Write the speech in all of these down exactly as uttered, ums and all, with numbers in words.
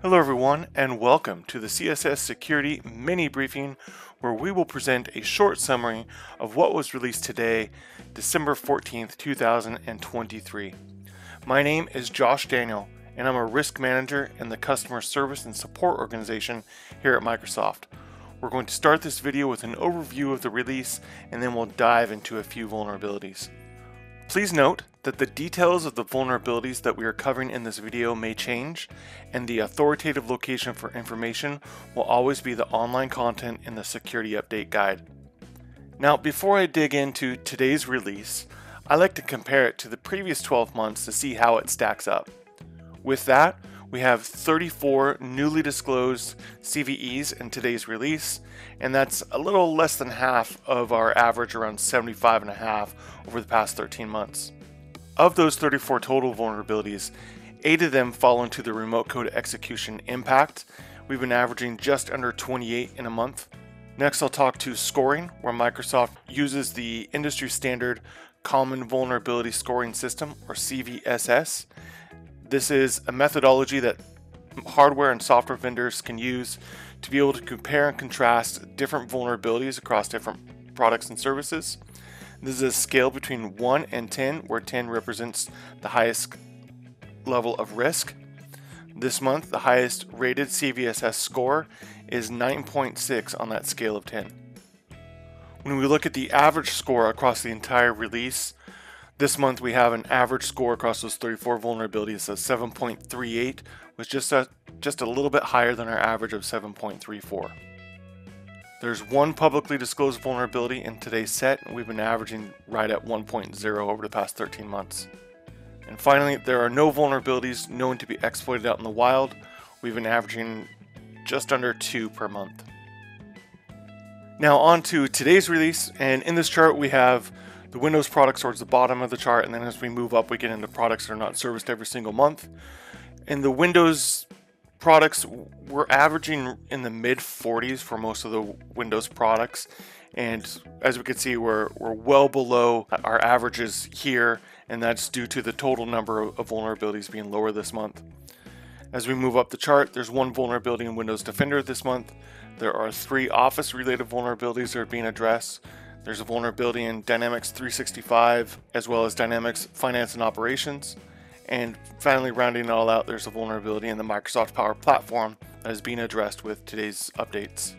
Hello everyone, and welcome to the C S S Security mini briefing, where we will present a short summary of what was released today, December fourteenth, two thousand twenty-three. My name is Josh Daniel, and I'm a risk manager in the customer service and support organization here at Microsoft. We're going to start this video with an overview of the release, and then we'll dive into a few vulnerabilities. Please note that the details of the vulnerabilities that we are covering in this video may change, and the authoritative location for information will always be the online content in the Security Update Guide. Now, before I dig into today's release, I like to compare it to the previous twelve months to see how it stacks up. With that, we have thirty-four newly disclosed C V Es in today's release, and that's a little less than half of our average, around seventy-five and a half over the past thirteen months. Of those thirty-four total vulnerabilities, eight of them fall into the remote code execution impact. We've been averaging just under twenty-eight in a month. Next, I'll talk to scoring, where Microsoft uses the industry standard Common Vulnerability Scoring System, or C V S S. This is a methodology that hardware and software vendors can use to be able to compare and contrast different vulnerabilities across different products and services. This is a scale between one and ten, where ten represents the highest level of risk. This month, the highest rated C V S S score is nine point six on that scale of ten. When we look at the average score across the entire release, this month we have an average score across those thirty-four vulnerabilities of seven point three eight, which is just a, just a little bit higher than our average of seven point three four. There's one publicly disclosed vulnerability in today's set, and we've been averaging right at one point zero over the past thirteen months. And finally, there are no vulnerabilities known to be exploited out in the wild. We've been averaging just under two per month. Now on to today's release, and in this chart we have the Windows products towards the bottom of the chart, and then as we move up we get into products that are not serviced every single month. In the Windows products, we're averaging in the mid forties for most of the Windows products, and as we can see, we're, we're well below our averages here, and that's due to the total number of vulnerabilities being lower this month. As we move up the chart, there's one vulnerability in Windows Defender this month. There are three Office related vulnerabilities that are being addressed. There's a vulnerability in Dynamics three sixty-five, as well as Dynamics Finance and Operations. And finally, rounding it all out, there's a vulnerability in the Microsoft Power Platform that is being addressed with today's updates.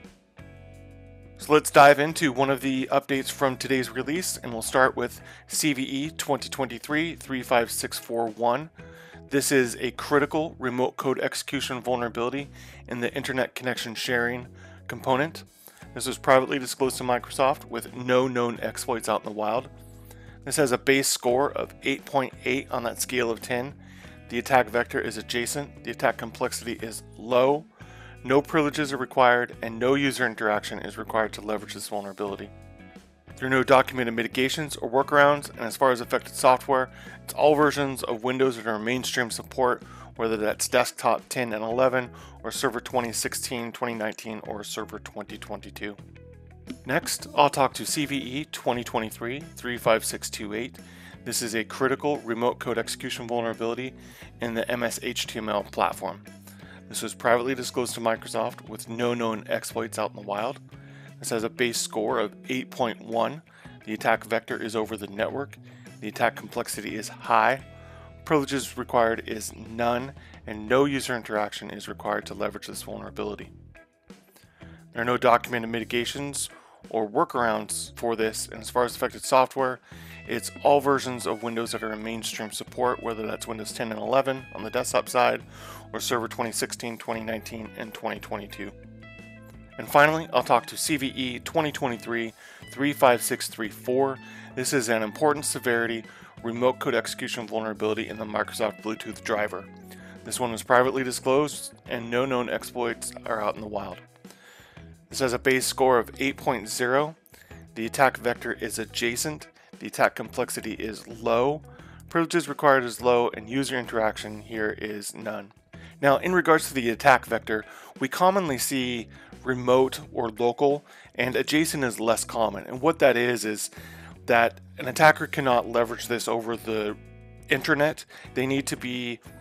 So let's dive into one of the updates from today's release, and we'll start with C V E twenty twenty-three dash three five six four one. This is a critical remote code execution vulnerability in the Internet connection sharing component. This was privately disclosed to Microsoft with no known exploits out in the wild. This has a base score of eight point eight on that scale of ten. The attack vector is adjacent, the attack complexity is low, no privileges are required, and no user interaction is required to leverage this vulnerability. There are no documented mitigations or workarounds, and as far as affected software, it's all versions of Windows that are mainstream support, whether that's desktop ten and eleven, or Server twenty sixteen, twenty nineteen, or Server twenty twenty-two. Next, I'll talk to C V E twenty twenty-three dash three five six two eight. This is a critical remote code execution vulnerability in the M S H T M L platform. This was privately disclosed to Microsoft with no known exploits out in the wild. This has a base score of eight point one. The attack vector is over the network. The attack complexity is high. Privileges required is none, and no user interaction is required to leverage this vulnerability. There are no documented mitigations or workarounds for this, and as far as affected software, it's all versions of Windows that are in mainstream support, whether that's Windows ten and eleven on the desktop side, or Server twenty sixteen, twenty nineteen, and twenty twenty-two. And finally, I'll talk to C V E twenty twenty-three dash three five six three four. This is an important severity remote code execution vulnerability in the Microsoft Bluetooth driver. This one was privately disclosed, and no known exploits are out in the wild. This has a base score of eight point zero. The attack vector is adjacent. The attack complexity is low. Privileges required is low, and user interaction here is none. Now, in regards to the attack vector, we commonly see remote or local, and adjacent is less common. And what that is is that an attacker cannot leverage this over the internet. They need to be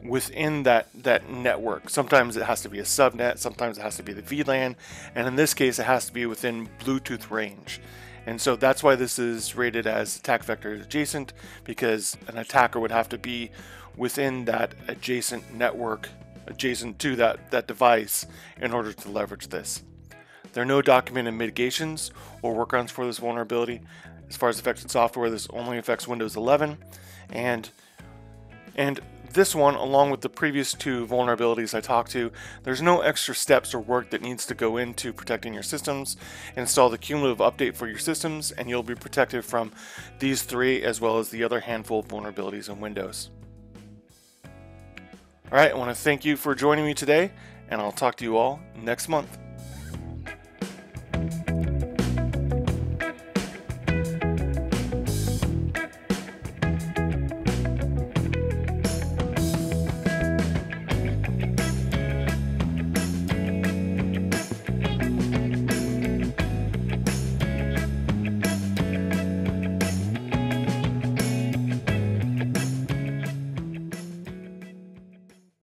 within that, that network. Sometimes it has to be a subnet, sometimes it has to be the V LAN, and in this case it has to be within Bluetooth range. And so that's why this is rated as attack vector adjacent, because an attacker would have to be within that adjacent network, adjacent to that, that device, in order to leverage this. There are no documented mitigations or workarounds for this vulnerability. As far as affected software, this only affects Windows eleven, and and this one, along with the previous two vulnerabilities I talked to, there's no extra steps or work that needs to go into protecting your systems. Install the cumulative update for your systems, and you'll be protected from these three as well as the other handful of vulnerabilities in Windows. All right, I want to thank you for joining me today, and I'll talk to you all next month.